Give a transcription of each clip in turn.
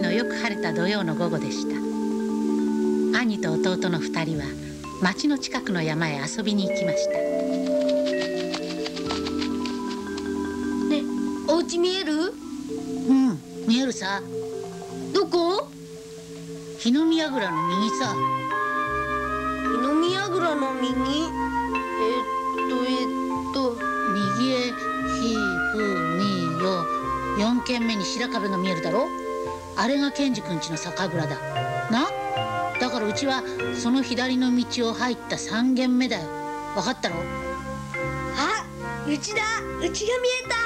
のよく晴れた土曜の午後でした。兄と弟の2人は町の近くの山へ遊びに行きました。 ね、お家見える？ うん、見えるさ。 どこ？ 日の宮蔵の右さ。 日の宮蔵の右？ 右へひふみよ4軒目に白壁が見えるだろ。あれが健二君家の酒蔵だな。だからうちはその左の道を入った3軒目だよ。分かったろ？ あ、うちだ。うちが見えた。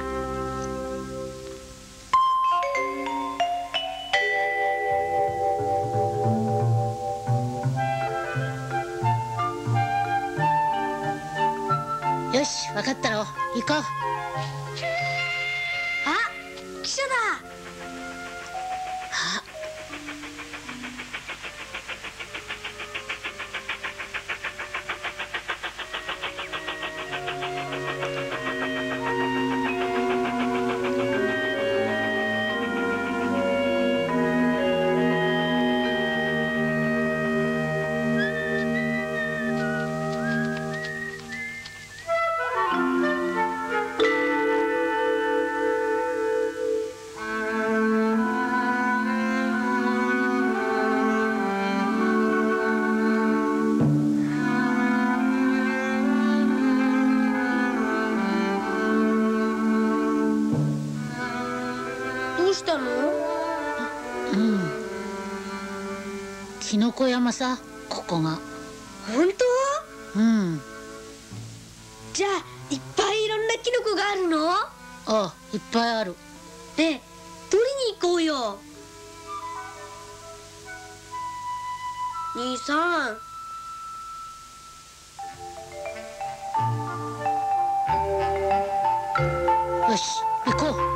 よし、分かったろ。行こう。 あ、汽車だ。 あ、 どうしたの？ うん。きのこ山さ、ここが。 本当？ うん。 じゃあいっぱいいろんなキノコがあるの？ ああ、いっぱいある。 で、取りに行こうよ。兄さん。 よし、行こう。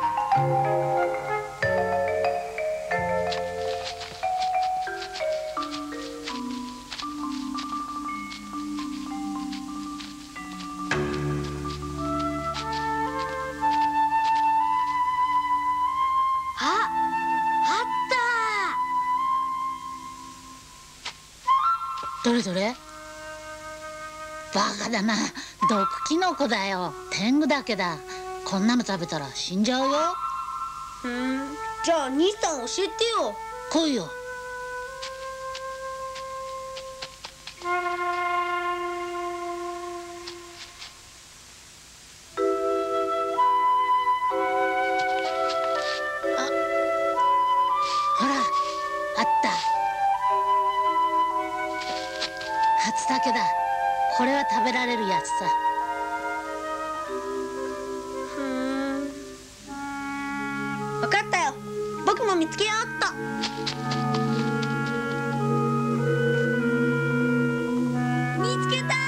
あった。 どれどれ？バカだな。毒キノコだよ。天狗だけだ。こんなの食べたら死んじゃうよ。 じゃあ兄さん教えてよ。 来いよ。あ、ほら、あった。初竹だ。これは食べられるやつさ。 わかったよ。僕も見つけようっと。見つけた。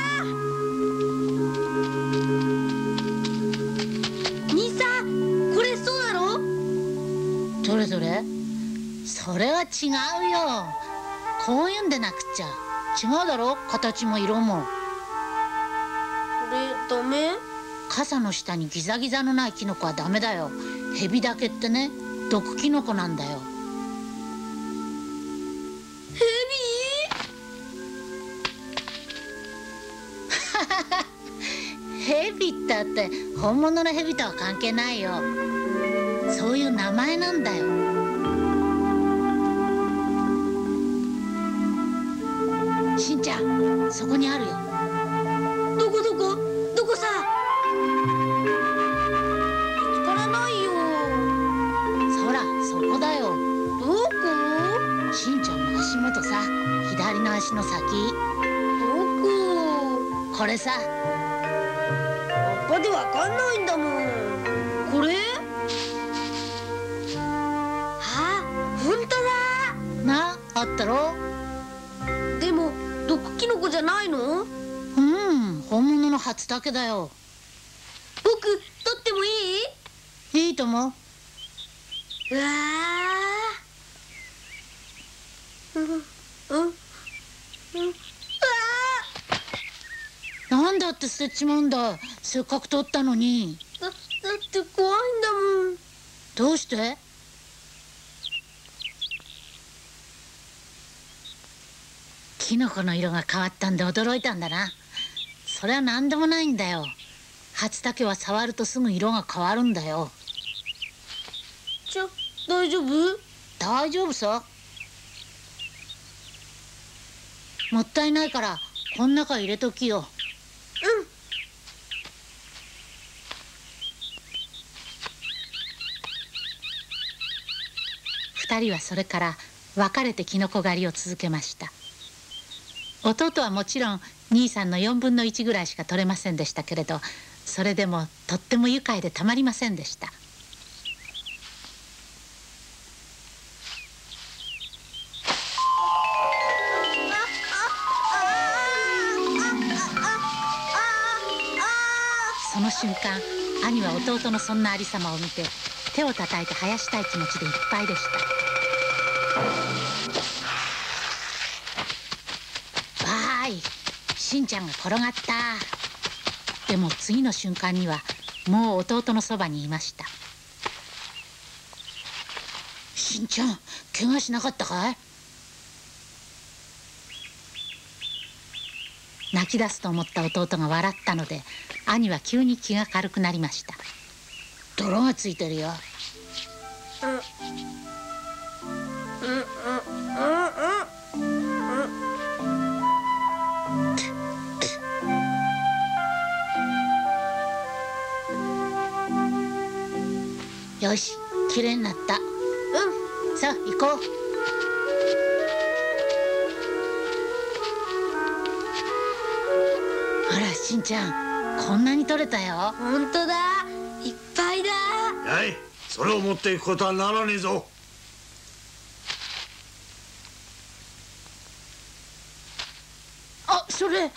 兄さん、これそうだろ？ どれどれ？それは違うよ。こういうんでなくっちゃ。違うだろ、形も色も。 これダメ？ 傘の下にギザギザのないキノコはダメだよ。ヘビダケってね、毒キノコなんだよ。 ヘビ？ヘビったって本物のヘビとは関係ないよ。そういう名前なんだよ。しんちゃん、そこにあるよ。 どこどこ？どこさ？見つからないよ。 そら、そこだよ。 どこ？ しんちゃんの足元さ。左の足の先。 どこ？ これさ。 葉っぱでわかんないんだもん。これ？あ、ほんとだ。 な、あったろ。 でも毒キノコじゃないの？ うん、本物の初竹だよ。 僕取ってもいい？ いいとも。 うわー。 なんだって捨てちまうんだ。せっかく取ったのに。 だって怖いんだもん。 どうして？ キノコの色が変わったんで驚いたんだな。それは何でもないんだよ。初竹は触るとすぐ色が変わるんだよ。 大丈夫？ 大丈夫さ。もったいないからこん中入れときよ。2人はそれから別れてキノコ狩りを続けました。弟はもちろん兄さんの4分の1ぐらいしか取れませんでしたけれど、それでもとっても愉快でたまりませんでした。その瞬間、兄は弟のそんなありさまを見て手をたたいて生やしたい気持ちでいっぱいでした。わーい、しんちゃんが転がった。でも次の瞬間にはもう弟のそばにいました。しんちゃん、怪我しなかったかい？泣き出すと思った弟が笑ったので、兄は急に気が軽くなりました。泥がついてるよ。よし、きれいになった。さあ行こう。ほらしんちゃん、こんなに取れたよ。 本当だ、いっぱいだ。 はい、それを持っていくことはならねえぞ。 あ、それ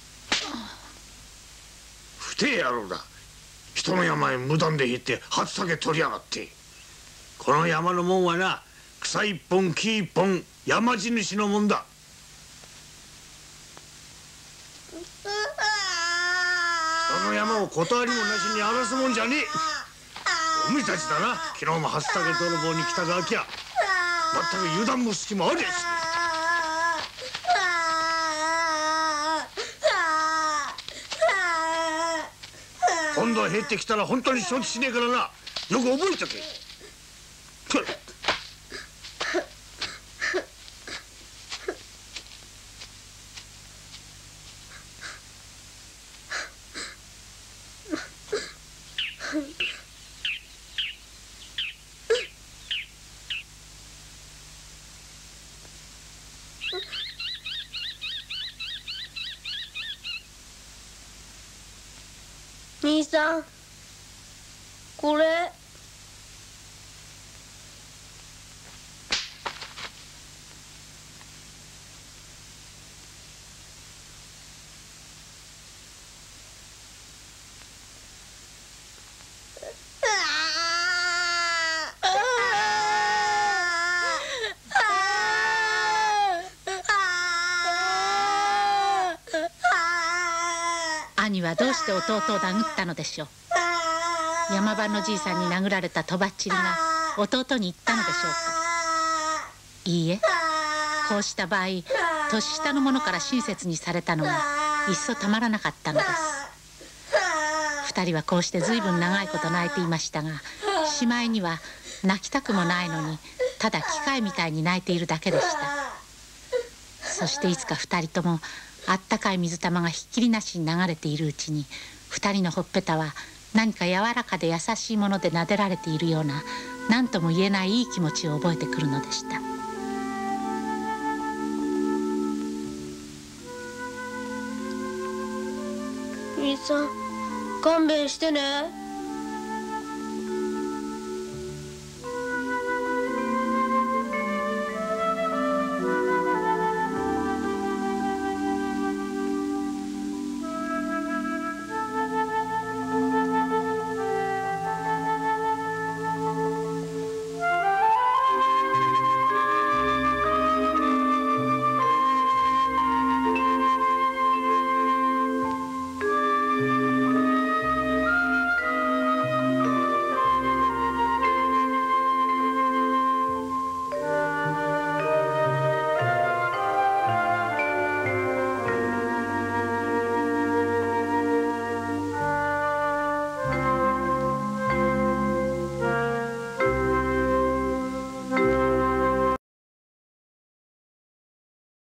不定野郎だ。人の山へ無断で行って初竹取りやがって。この山のもんはな、草一本木一本山地主のもんだ。人の山を断りもなしに荒らすもんじゃねえ。おめえたちだな、昨日も初竹泥棒に来たガキや。全く油断も隙もありゃしねえ。今度は減ってきたら本当に承知しねえからな。よく覚えとけ。 兄さん、これ。 兄はどうして弟を殴ったのでしょう。山場のじいさんに殴られたとばっちりが弟に言ったのでしょうか。いいえ、こうした場合、年下の者から親切にされたのがいっそたまらなかったのです。2人はこうしてずいぶん長いこと泣いていましたが、しまいには泣きたくもないのにただ機械みたいに泣いているだけでした。そしていつか2人ともあったかい水玉がひっきりなしに流れているうちに、2人のほっぺたは何か柔らかで優しいもので撫でられているような、何とも言えないいい気持ちを覚えてくるのでした。 兄さん、勘弁してね。